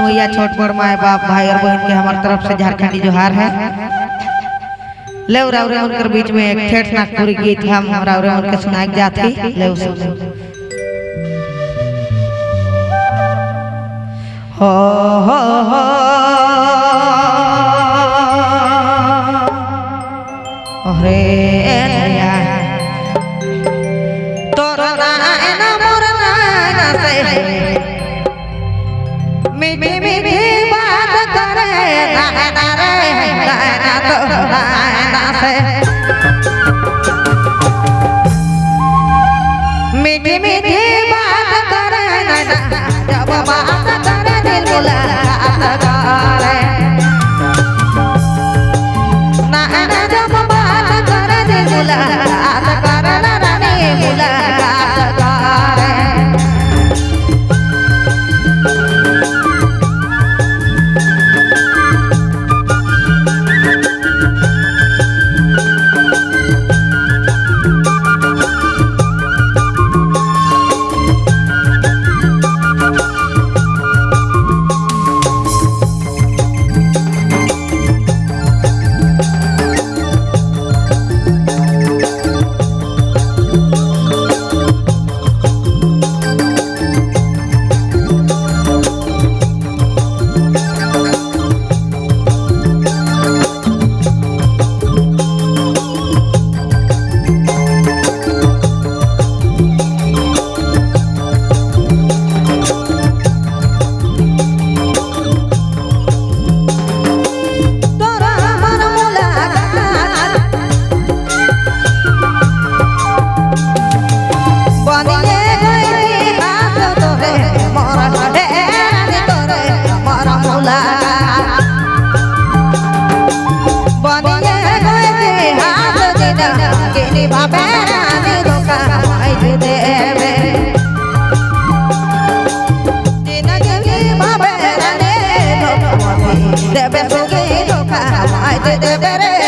मैया छोट बड़ माए बाप भाई और बहन के हमारे तरफ से झारखंडी जोहार है। ले रावरे उनकर बीच में एक ठेठ नागपुरी गीत हम रावरे उनके सुनाए जाती ले सुनो। हो रे तोरा ना मोर ना से मीठी मीठी बात करे ना रे ना तोरा ना से मीठी मीठी बात करे ना जब बात करे दिल मुलाकात करे ना जब बात करे दिल मुलाकात करे ना रानी मुलाकात करे। दे